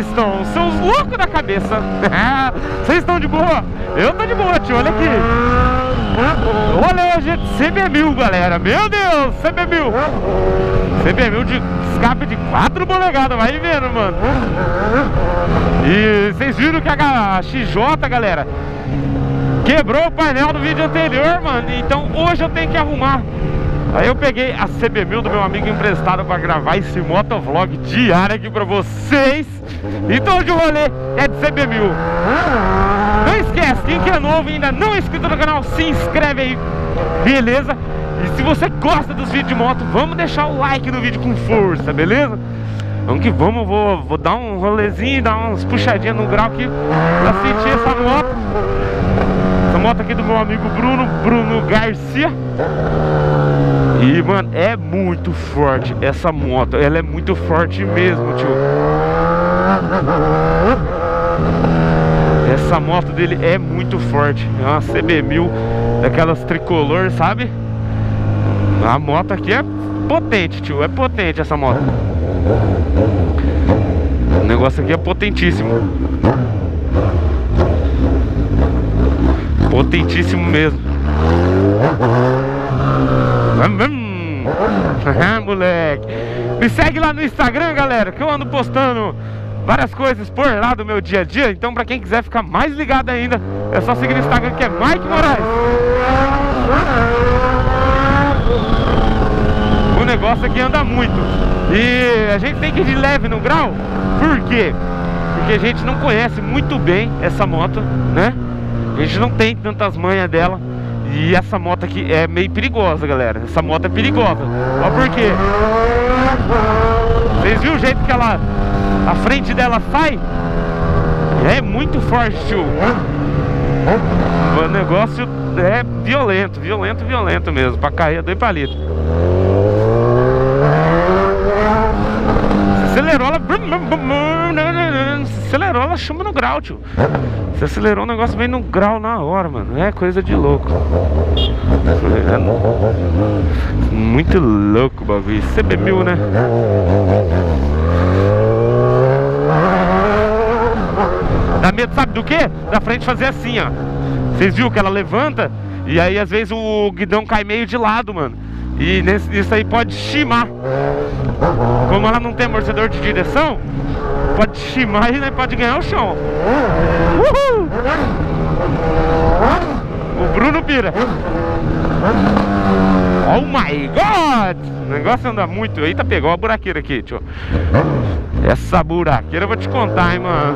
estão? Seus loucos da cabeça. Vocês estão de boa? Eu tô de boa, tio, olha aqui. Olha hoje, CB1000, galera. Meu Deus, CB1000. CB1000 de escape de 4 polegadas, vai vendo, mano. E vocês viram que a XJ, galera, quebrou o painel do vídeo anterior, mano. Então hoje eu tenho que arrumar. Aí eu peguei a CB1000 do meu amigo emprestado pra gravar esse motovlog diário aqui pra vocês. Então hoje o rolê é de CB1000. Não esquece, quem que é novo e ainda não é inscrito no canal, se inscreve aí, beleza? E se você gosta dos vídeos de moto, vamos deixar o like no vídeo com força, beleza? Vamos que vamos, vou dar um rolezinho, dar umas puxadinhas no grau aqui pra sentir essa moto. Essa moto aqui do meu amigo Bruno Garcia. E, mano, é muito forte essa moto. Ela é muito forte mesmo, tio. Essa moto dele é muito forte. É uma CB1000, daquelas tricolor, sabe? A moto aqui é potente, tio. É potente essa moto. O negócio aqui é potentíssimo. Potentíssimo mesmo. Moleque. Me segue lá no Instagram, galera, que eu ando postando várias coisas por lá do meu dia a dia. Então pra quem quiser ficar mais ligado ainda, é só seguir no Instagram, que é Mike Moraes. O negócio aqui anda muito. E a gente tem que ir de leve no grau. Por quê? Porque a gente não conhece muito bem essa moto, né? A gente não tem tantas manhas dela. E essa moto aqui é meio perigosa, galera. Essa moto é perigosa. Olha por quê. Vocês viram o jeito que ela, a frente dela sai? É muito forte, tio. O negócio é violento, violento mesmo. Pra cair é 2 palitos. Se acelerou, ela... Se acelerou, ela chama no grau, tio. Se acelerou, o negócio vem no grau na hora, mano. É coisa de louco. É muito louco o bagulho. CB1000, né? Dá medo, sabe do quê? Da frente fazer assim, ó. Vocês viram que ela levanta e aí às vezes o guidão cai meio de lado, mano. E isso aí pode chimar. Como ela não tem amortecedor de direção, pode chimar e né, pode ganhar o chão. Uhul! O Bruno pira. Oh my god! O negócio anda muito. Eita, pegou a buraqueira aqui, tio. Essa buraqueira eu vou te contar, hein, mano.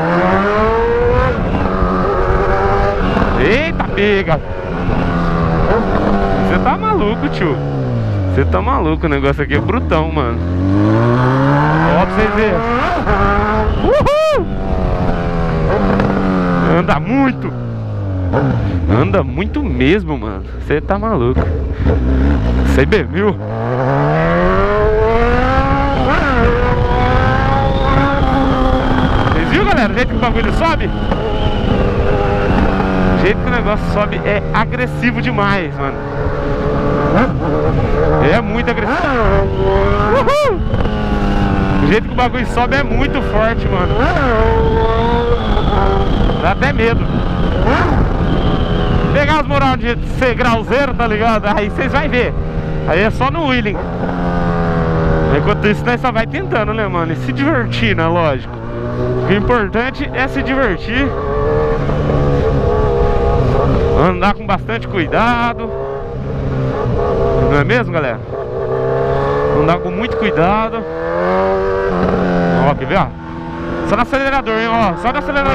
Eita, pega. Você tá maluco, tio. Você tá maluco, o negócio aqui é brutão, mano. Ó, pra vocês verem. Uhul! Anda muito. Anda muito mesmo, mano. Você tá maluco. CB1000. Vocês viram, galera? O jeito que o bagulho sobe? O jeito que o negócio sobe é agressivo demais, mano. É muito agressivo. Uhul! O jeito que o bagulho sobe é muito forte, mano. Dá até medo. Pegar as moral de ser grauzeiro, tá ligado? Aí vocês vão ver. Aí é só no wheeling. Enquanto isso, nós só vai tentando, né, mano? E se divertir, né? Lógico. O importante é se divertir. Andar com bastante cuidado. Não é mesmo, galera? Andar com muito cuidado. Ó, quer ver, ó? Só no acelerador, hein, ó. Só no acelerador.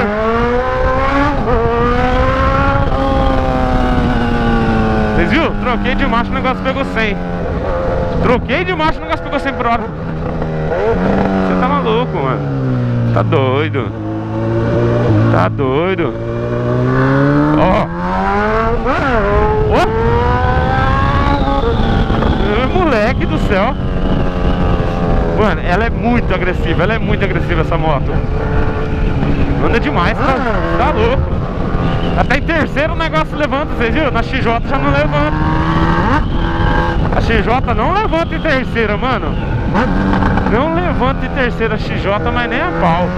Vocês viram? Troquei de marcha, o negócio pegou 100. Troquei de marcha, o negócio pegou 100 por hora. Você tá maluco, mano. Tá doido. Tá doido. Ó. Ó. Moleque do céu. Mano, ela é muito agressiva. Ela é muito agressiva, essa moto. Anda demais, tá louco. Até em terceiro o negócio levanta, vocês viram? Na XJ já não levanta. A XJ não levanta em terceira, mano. Não levanta. Levanta em terceira XJ, mas nem a pau.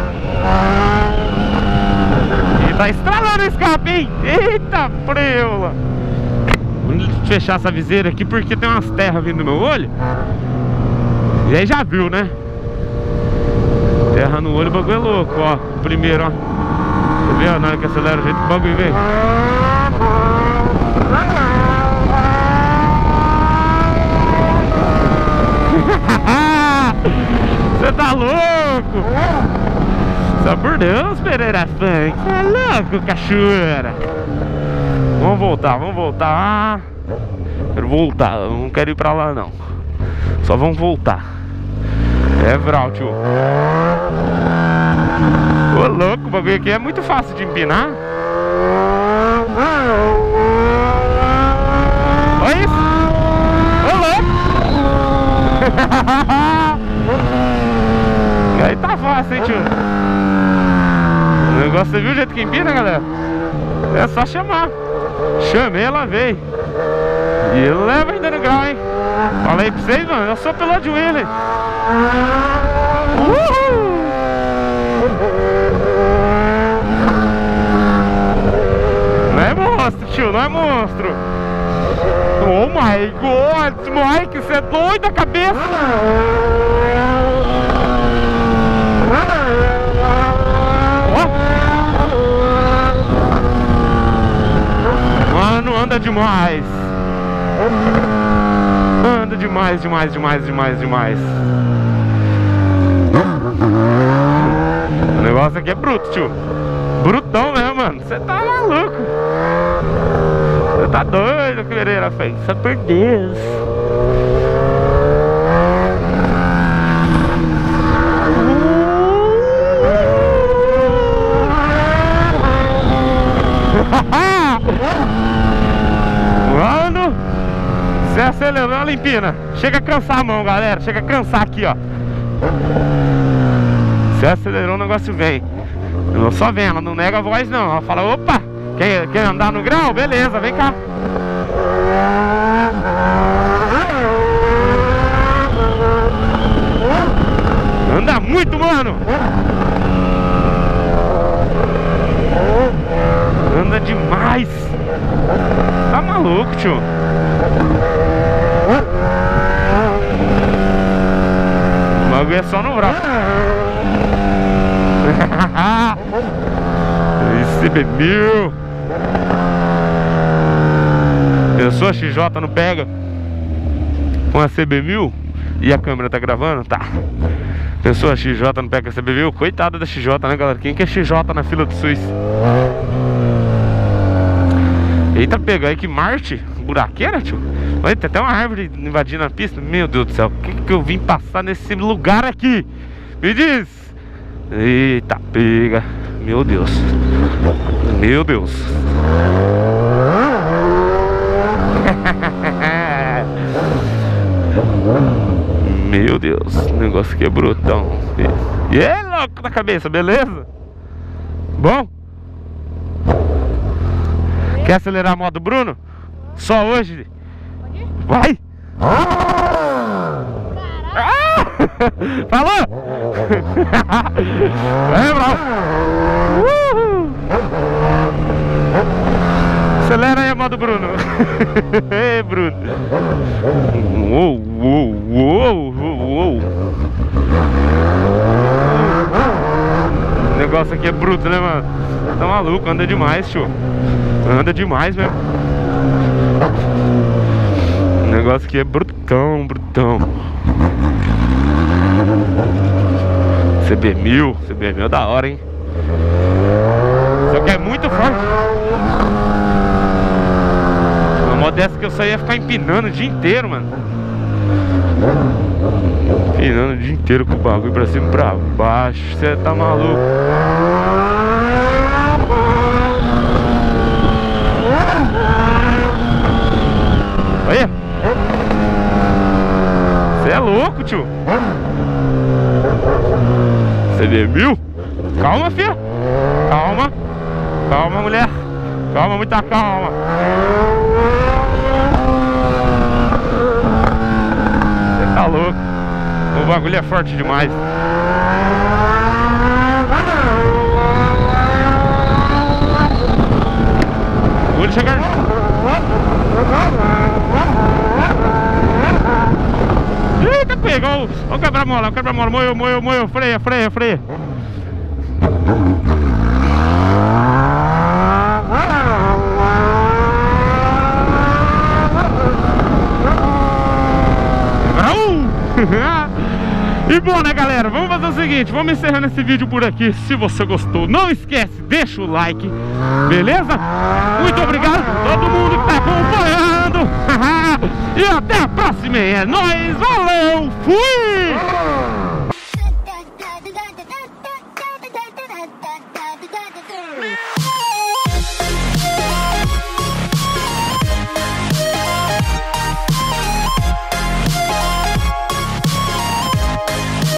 E tá estralando o escape, hein? Eita, preula! Vamos fechar essa viseira aqui porque tem umas terras vindo no meu olho. E aí já viu, né? Terra no olho, o bagulho é louco, ó. Primeiro, ó. Você vê, ó, na hora que acelera o jeito que o bagulho vem. Você tá louco? Só por Deus, Pereira Funk. Você é louco, cachoeira. Vamos voltar. Quero voltar, eu não quero ir pra lá não. Só vamos voltar. É Vral, tio. Ô louco, o bagulho aqui é muito fácil de empinar. Olha isso. Ô louco. E aí tá fácil, hein, tio. O negócio, você viu o jeito que empina, galera? É só chamar. Chamei, ela veio. E ele leva ainda no grau, hein. Falei pra vocês, mano, eu sou piloto de Willy. Não é monstro, tio, não é monstro. Oh my god, Mike, você é doido da cabeça. Mano, anda demais. Anda demais. O negócio aqui é bruto, tio. Brutão mesmo, mano. Você tá maluco. Você tá doido, Pereira Funk. Só por Deus. Mano, você acelerou a limpina. Chega a cansar a mão, galera. Chega a cansar aqui, ó. Você acelerou, o negócio vem. Não só vem, ela não nega a voz não. Ela fala, opa, quer andar no grau? Beleza, vem cá. Anda muito, mano. Anda demais. Tá maluco, tio. O bagulho é só no braço. CB1000. Pensou, a XJ não pega com a CB1000 e a câmera tá gravando? Tá. Pensou, a XJ não pega a CB1000? Coitada da XJ, né, galera? Quem que é XJ na fila do SUS? Eita, pega aí que Marte, buraqueira, tio. Olha, tem até uma árvore invadindo a pista. Meu Deus do céu, o que eu vim passar nesse lugar aqui? Me diz. Eita, pega. Meu Deus. Meu Deus. Meu Deus, o negócio aqui é brutão. E é louco na cabeça, beleza? Bom? Quer acelerar a moto, Bruno? Só hoje? Vai! Falou? Vai, Bruno! Acelera aí a moto, Bruno! Ei, Bruno! Uou, uou, uou, uou! O negócio aqui é bruto, né, mano? Tá maluco, anda demais, tio. Anda demais mesmo. O negócio aqui é brutão, brutão. CB1000 é da hora, hein? Só que é muito forte. Uma moto dessa que eu só ia ficar empinando o dia inteiro, mano. Empinando o dia inteiro com o bagulho pra cima e pra baixo. Você tá maluco. Olha. Você é louco, tio. CB1000? Calma, filha. Calma. Calma, mulher. Calma, muita calma. Você tá louco. O bagulho é forte demais. Vou chegar. Eita, pegou. Ó o quebra-mola, moeu, freia. E bom, né, galera, vamos fazer o seguinte, vamos encerrando esse vídeo por aqui. Se você gostou, não esquece, deixa o like, beleza? Muito obrigado a todo mundo que tá acompanhando. E até a próxima, é nóis, valeu, fui!